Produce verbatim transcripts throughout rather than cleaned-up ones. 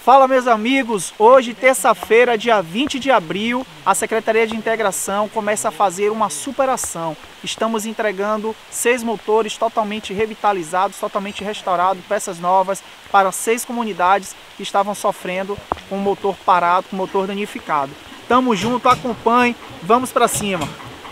Fala, meus amigos, hoje terça-feira, dia vinte de abril, a Secretaria de Integração começa a fazer uma super ação. Estamos entregando seis motores totalmente revitalizados, totalmente restaurados, peças novas para seis comunidades que estavam sofrendo com o motor parado, com o motor danificado. Tamo junto, acompanhe, vamos para cima.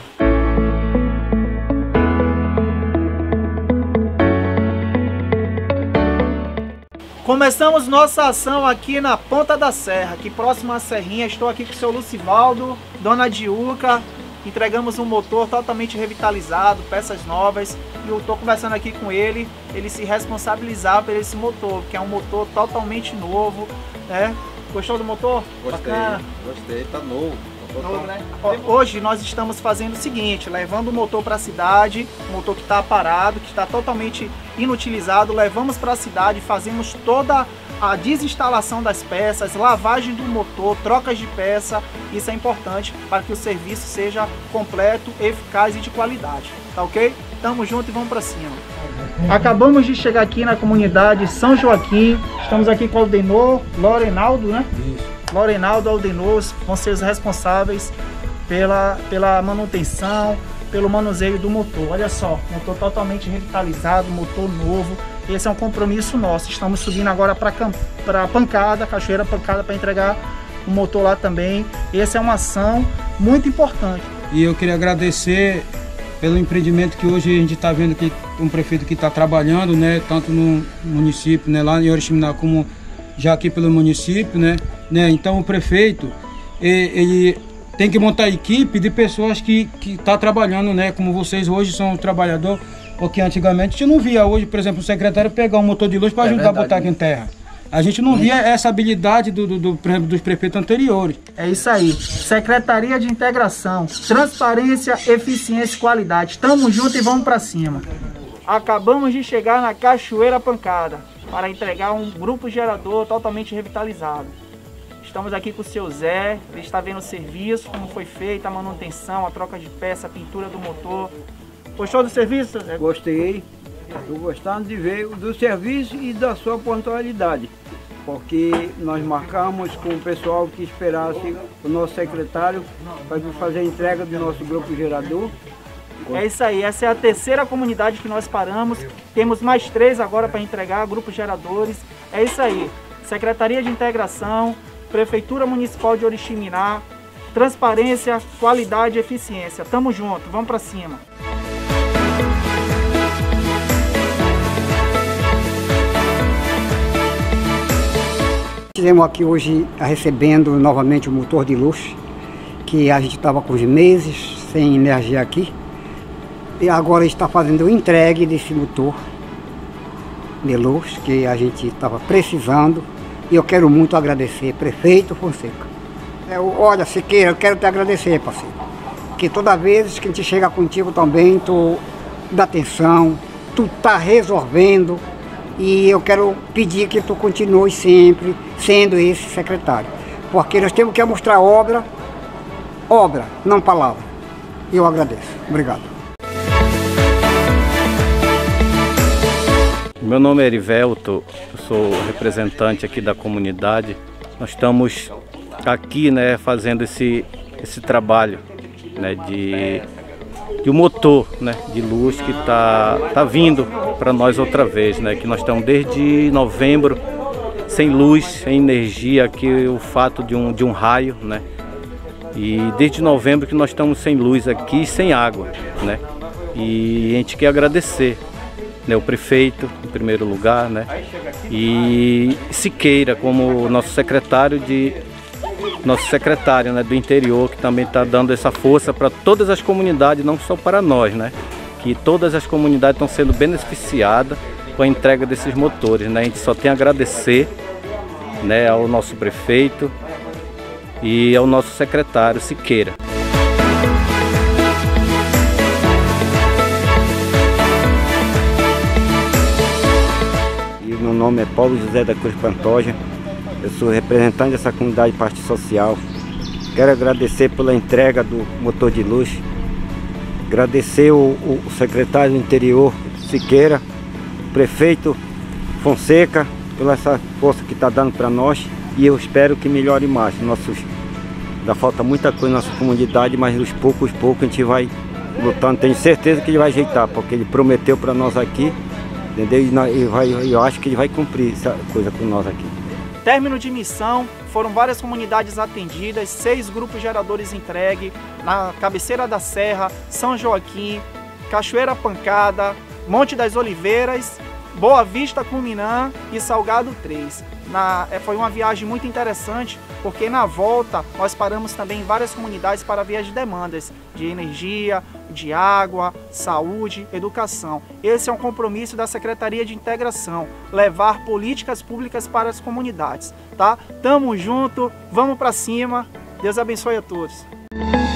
Começamos nossa ação aqui na Ponta da Serra, aqui próximo à Serrinha. Estou aqui com o seu Lucivaldo, Dona Diuca. Entregamos um motor totalmente revitalizado, peças novas. E eu estou conversando aqui com ele, ele se responsabilizar por esse motor, que é um motor totalmente novo, né? Gostou do motor? Gostei, Bacana. gostei, tá novo. Novo, né? Hoje nós estamos fazendo o seguinte, levando o motor para a cidade, um motor que está parado, que está totalmente inutilizado, levamos para a cidade, fazemos toda a desinstalação das peças, lavagem do motor, trocas de peça. Isso é importante para que o serviço seja completo, eficaz e de qualidade, tá ok? Tamo junto e vamos para cima. Acabamos de chegar aqui na comunidade São Joaquim, estamos aqui com o Aldenor, Lorenaldo, né? Isso. Lorenaldo, Aldenor vão ser os responsáveis pela, pela manutenção, pelo manuseio do motor. Olha só, motor totalmente revitalizado, motor novo. Esse é um compromisso nosso. Estamos subindo agora para a Pancada, Cachoeira Pancada, para entregar o motor lá também. Essa é uma ação muito importante. E eu queria agradecer pelo empreendimento que hoje a gente está vendo que um prefeito que está trabalhando, né, tanto no município, né, lá em Oriximiná, como já aqui pelo município, né, né, então o prefeito ele tem que montar equipe de pessoas que que tá trabalhando, né, como vocês hoje são trabalhador, porque antigamente a gente não via hoje, por exemplo, o secretário pegar um motor de luz para ajudar é a botar aqui em terra. A gente não via essa habilidade do, do, do, dos prefeitos anteriores. É isso aí. Secretaria de Integração, transparência, eficiência e qualidade. Tamo junto e vamos para cima. Acabamos de chegar na Cachoeira Pancada para entregar um grupo gerador totalmente revitalizado. Estamos aqui com o seu Zé, ele está vendo o serviço, como foi feita a manutenção, a troca de peça, a pintura do motor. Gostou do serviço, Zé? Gostei. Estou gostando de ver do serviço e da sua pontualidade, porque nós marcamos com o pessoal que esperasse o nosso secretário para fazer a entrega do nosso grupo gerador. É isso aí, essa é a terceira comunidade que nós paramos, temos mais três agora para entregar, grupos geradores. É isso aí, Secretaria de Integração, Prefeitura Municipal de Oriximiná, transparência, qualidade e eficiência. Tamo junto, vamos para cima. Estivemos aqui hoje recebendo novamente o motor de luz, que a gente estava com os meses sem energia aqui. E agora está fazendo o entregue desse motor de luz que a gente estava precisando. E eu quero muito agradecer, prefeito Fonseca. Eu, olha, Siqueira, eu quero te agradecer, parceiro. Porque toda vez que a gente chega contigo também, tu dá atenção, tu tá resolvendo. E eu quero pedir que tu continue sempre sendo esse secretário. Porque nós temos que mostrar obra, obra, não palavra. E eu agradeço. Obrigado. Meu nome é Erivelto, eu sou representante aqui da comunidade. Nós estamos aqui, né, fazendo esse, esse trabalho, né, de, de um motor, né, de luz que está tá vindo para nós outra vez, né, que nós estamos desde novembro sem luz, sem energia, aqui o fato de um, de um raio, né, e desde novembro que nós estamos sem luz aqui, sem água, né, e a gente quer agradecer, né, o prefeito, em primeiro lugar, né, e Siqueira como nosso secretário de nosso secretário, né, do interior, que também está dando essa força para todas as comunidades, não só para nós, né, que todas as comunidades estão sendo beneficiadas com a entrega desses motores, né, a gente só tem a agradecer, né, ao nosso prefeito e ao nosso secretário Siqueira. Meu nome é Paulo José da Cruz Pantoja, eu sou representante dessa comunidade de parte social. Quero agradecer pela entrega do motor de luz, agradecer o, o secretário do interior, Siqueira, o prefeito Fonseca, pela essa força que está dando para nós. e eu espero que melhore mais. Nossos, ainda falta muita coisa na nossa comunidade, mas aos poucos, poucos a gente vai lutando. Tenho certeza que ele vai ajeitar, porque ele prometeu para nós aqui, entendeu? E vai, eu acho que ele vai cumprir essa coisa com nós aqui. Término de missão, foram várias comunidades atendidas, seis grupos geradores entregues na Cabeceira da Serra, São Joaquim, Cachoeira Pancada, Monte das Oliveiras, Boa Vista Cuminã e Salgado três. Na, foi uma viagem muito interessante, porque na volta nós paramos também em várias comunidades para ver as demandas de energia, de água, saúde, educação. Esse é um compromisso da Secretaria de Integração, levar políticas públicas para as comunidades, tá? Tamo junto, vamos para cima, Deus abençoe a todos.